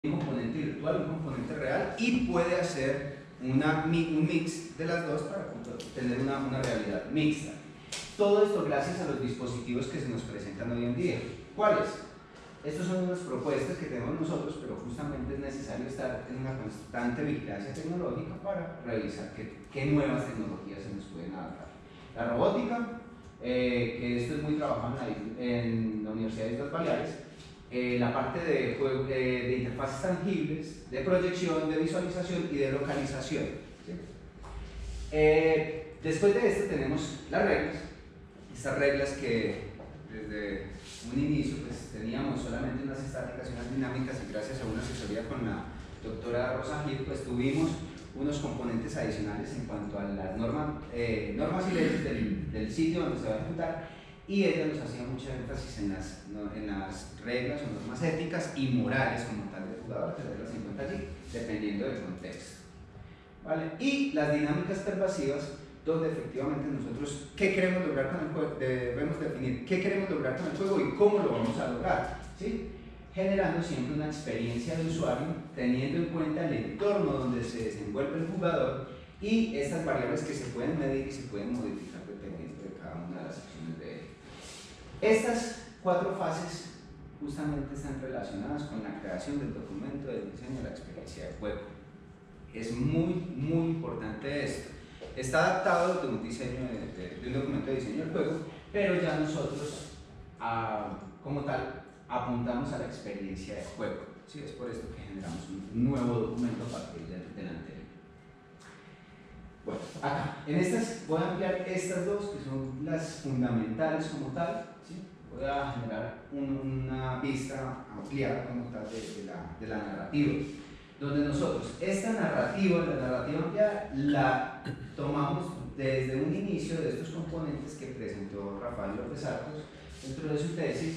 un componente virtual, un componente real, y puede hacer un mix de las dos para tener una realidad mixta. Todo esto gracias a los dispositivos que se nos presentan hoy en día. ¿Cuáles? Estas son unas propuestas que tenemos nosotros, pero justamente es necesario estar en una constante vigilancia tecnológica para revisar qué nuevas tecnologías se nos pueden adaptar. La robótica, que esto es muy trabajado en la Universidad de Islas Baleares, la parte de interfaces tangibles, de proyección, de visualización y de localización. ¿Sí? Después de esto tenemos las reglas, estas reglas que desde un inicio pues, teníamos solamente unas estáticas y unas dinámicas, y gracias a una asesoría con la doctora Rosa Gil pues tuvimos unos componentes adicionales en cuanto a las normas y leyes del sitio donde se va a ejecutar, y ella nos hacía mucha énfasis en las reglas o normas éticas y morales como tal del jugador, tenerlas en cuenta allí, dependiendo del contexto. ¿Vale? Y las dinámicas pervasivas, donde efectivamente nosotros qué queremos lograr con el juego, debemos definir qué queremos lograr con el juego y cómo lo vamos a lograr, ¿sí? Generando siempre una experiencia de usuario, teniendo en cuenta el entorno donde se desenvuelve el jugador y estas variables que se pueden medir y se pueden modificar dependiendo de cada una de las acciones de él. Estas 4 fases justamente están relacionadas con la creación del documento de diseño de la experiencia de juego. Es muy importante esto. Está adaptado de un diseño de un documento de diseño del juego, pero ya nosotros como tal apuntamos a la experiencia de juego. ¿Sí? Es por esto que generamos un nuevo documento a partir del anterior. Bueno, acá, en estas voy a ampliar estas dos que son las fundamentales como tal. ¿Sí? Voy a generar una vista ampliada como tal de la narrativa, donde nosotros esta narrativa, la narrativa ampliada, la tomamos desde un inicio de estos componentes que presentó Rafael López Arcos dentro de su tesis,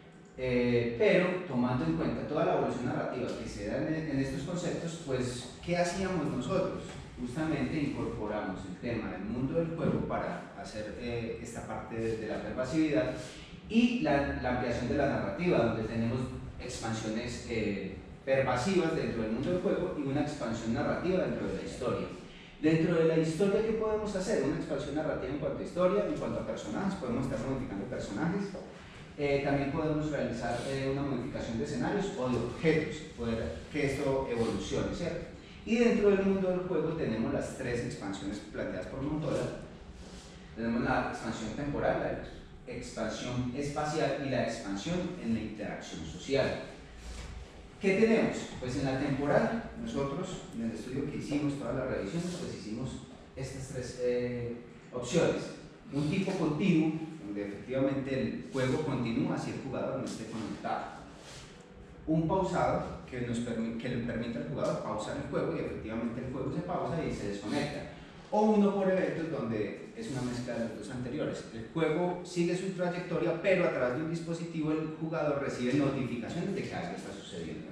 pero tomando en cuenta toda la evolución narrativa que se da en estos conceptos, pues, ¿qué hacíamos nosotros? Justamente incorporamos el tema del mundo del juego para hacer esta parte de la pervasividad y la ampliación de la narrativa, donde tenemos expansiones pervasivas dentro del mundo del juego y una expansión narrativa dentro de la historia. Dentro de la historia, ¿qué podemos hacer? Una expansión narrativa en cuanto a historia, en cuanto a personajes, podemos estar modificando personajes. También podemos realizar una modificación de escenarios o de objetos, poder que esto evolucione, ¿cierto? Y dentro del mundo del juego tenemos las 3 expansiones planteadas por Montoya. Tenemos la expansión temporal, la expansión espacial y la expansión en la interacción social. ¿Qué tenemos? Pues en la temporal, nosotros en el estudio que hicimos, todas las revisiones, pues hicimos estas 3 opciones. Un tipo continuo, donde efectivamente el juego continúa si el jugador no esté conectado. Un pausado, que le permite al jugador pausar el juego y efectivamente el juego se pausa y se desconecta. O uno por eventos, donde es una mezcla de los dos anteriores. El juego sigue su trayectoria, pero a través de un dispositivo el jugador recibe notificaciones de que algo está sucediendo.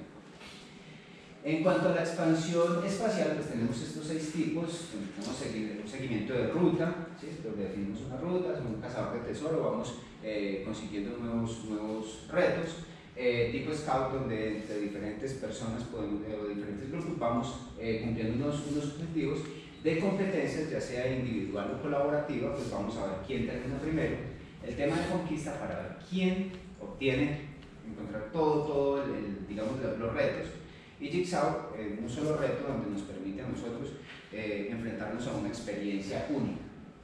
En cuanto a la expansión espacial, pues tenemos estos 6 tipos. Tenemos un seguimiento de ruta, ¿sí? Donde definimos una ruta, somos un cazador de tesoro, vamos consiguiendo nuevos retos. Tipo scout, donde entre diferentes personas o diferentes grupos vamos cumpliendo unos objetivos de competencias, ya sea individual o colaborativa, pues vamos a ver quién termina primero. El tema de conquista, para ver quién obtiene, encontrar todo digamos, los retos. Y Jigsaw, un solo reto donde nos permite a nosotros enfrentarnos a una experiencia única.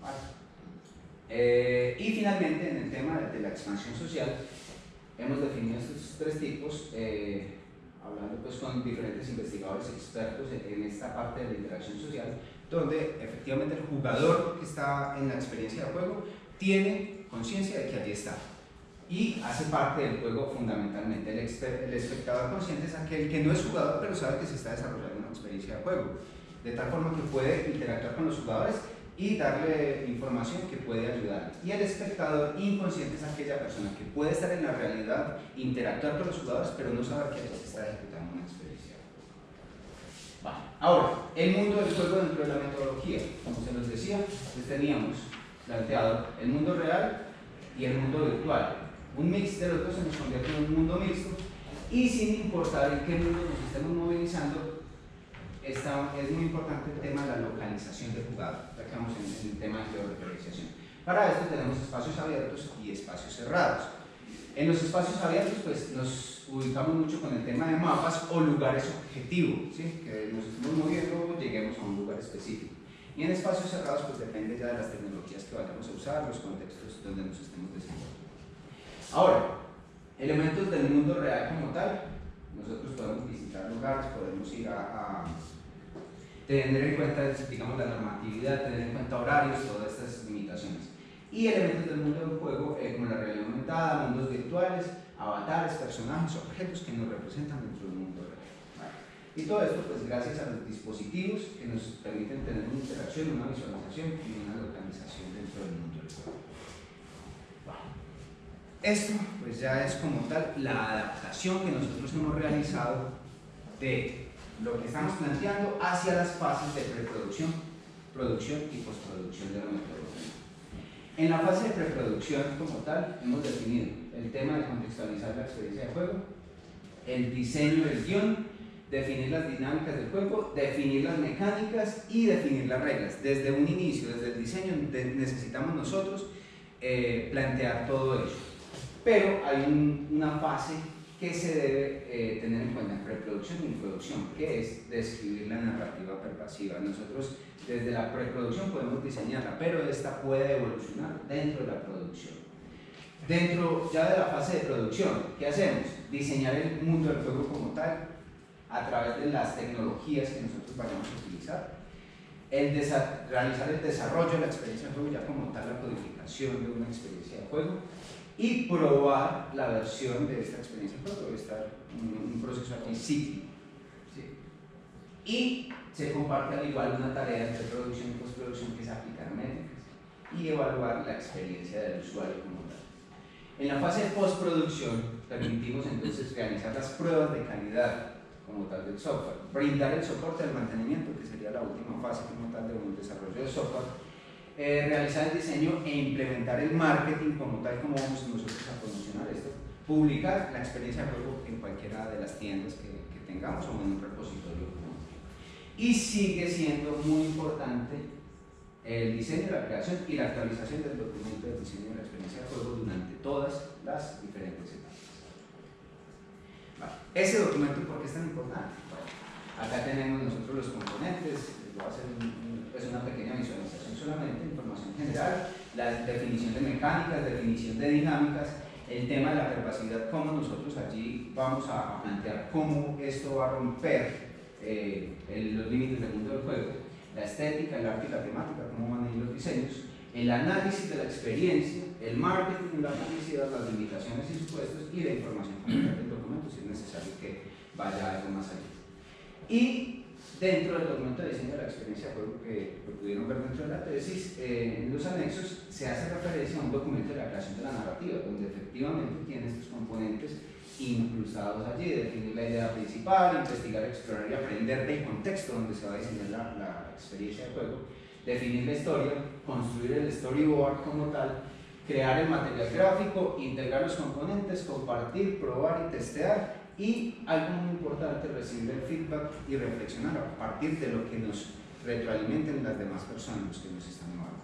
¿Vale? Y finalmente, en el tema de la expansión social, hemos definido estos 3 tipos, hablando pues con diferentes investigadores expertos en esta parte de la interacción social, donde efectivamente el jugador que está en la experiencia de juego tiene conciencia de que allí está y hace parte del juego fundamentalmente. El espectador consciente es aquel que no es jugador pero sabe que se está desarrollando una experiencia de juego, de tal forma que puede interactuar con los jugadores y darle información que puede ayudar. Y el espectador inconsciente es aquella persona que puede estar en la realidad, interactuar con los jugadores, pero no saber que se está ejecutando una experiencia. Vale. Ahora, el mundo del juego dentro de la metodología, como se nos decía, pues teníamos planteado el mundo real y el mundo virtual. Un mix de los dos se nos convierte en un mundo mixto, Y sin importar en qué mundo nos estemos movilizando, es muy importante el tema de la localización del jugador, ya que vamos en el tema de georreferenciación. Para esto tenemos espacios abiertos y espacios cerrados. En los espacios abiertos pues nos ubicamos mucho con el tema de mapas o lugares objetivos, ¿sí? Que nos estemos moviendo, lleguemos a un lugar específico. Y en espacios cerrados pues depende ya de las tecnologías que vayamos a usar, los contextos donde nos estemos desenvolviendo. Ahora, elementos del mundo real como tal, nosotros podemos visitar lugares, podemos ir a tener en cuenta, digamos, la normatividad, tener en cuenta horarios, todas estas limitaciones. Y elementos del mundo del juego, como la realidad aumentada, mundos virtuales, avatares, personajes, objetos que nos representan dentro del mundo real. ¿Vale? Y todo esto, pues, gracias a los dispositivos que nos permiten tener una interacción, una visualización y una localización dentro del mundo del juego. Esto, pues, ya es como tal la adaptación que nosotros hemos realizado de lo que estamos planteando hacia las fases de preproducción, producción y postproducción de la metodología. En la fase de preproducción como tal hemos definido el tema de contextualizar la experiencia de juego, el diseño del guión, definir las dinámicas del juego, definir las mecánicas y definir las reglas. Desde un inicio, desde el diseño, necesitamos nosotros plantear todo ello. Pero hay una fase que se debe tener en cuenta en preproducción y en producción, que es describir la narrativa pervasiva. Nosotros desde la preproducción podemos diseñarla, pero esta puede evolucionar dentro de la producción. Dentro ya de la fase de producción, ¿qué hacemos? Diseñar el mundo del juego como tal, a través de las tecnologías que nosotros vayamos a utilizar, realizar el desarrollo de la experiencia de juego, ya como tal la codificación de una experiencia de juego, y probar la versión de esta experiencia de juego. Debe estar un proceso aquí cíclico, ¿sí? Y se comparte al igual una tarea entre producción y postproducción, que es aplicar métricas y evaluar la experiencia del usuario como tal. En la fase de postproducción permitimos entonces realizar las pruebas de calidad como tal del software, brindar el soporte del mantenimiento, que sería la última fase como tal de un desarrollo de software, realizar el diseño e implementar el marketing como tal, como vamos nosotros a promocionar esto, publicar la experiencia de juego en cualquiera de las tiendas que tengamos o en un repositorio común. Y sigue siendo muy importante el diseño, la creación y la actualización del documento de diseño de la experiencia de juego durante todas las diferentes etapas. Vale. Ese documento, ¿por qué es tan importante? Bueno, acá tenemos nosotros los componentes, les voy a hacer una pequeña visualización solamente, información general, la definición de mecánicas, definición de dinámicas, el tema de la pervasividad, cómo nosotros allí vamos a plantear cómo esto va a romper los límites del mundo del juego, la estética, el arte y la temática, cómo van a ir los diseños, el análisis de la experiencia, el marketing, la publicidad, las limitaciones y supuestos y la información general del documento, si es necesario que vaya algo más allá. Y dentro del documento de diseño de la experiencia de juego que pudieron ver dentro de la tesis, en los anexos se hace referencia a un documento de la creación de la narrativa, donde efectivamente tiene estos componentes incrustados allí: definir la idea principal, investigar, explorar y aprender del contexto donde se va a diseñar la experiencia de juego, definir la historia, construir el storyboard como tal, crear el material gráfico, integrar los componentes, compartir, probar y testear, y algo muy importante, recibir el feedback y reflexionar a partir de lo que nos retroalimenten las demás personas, los que nos están evaluando.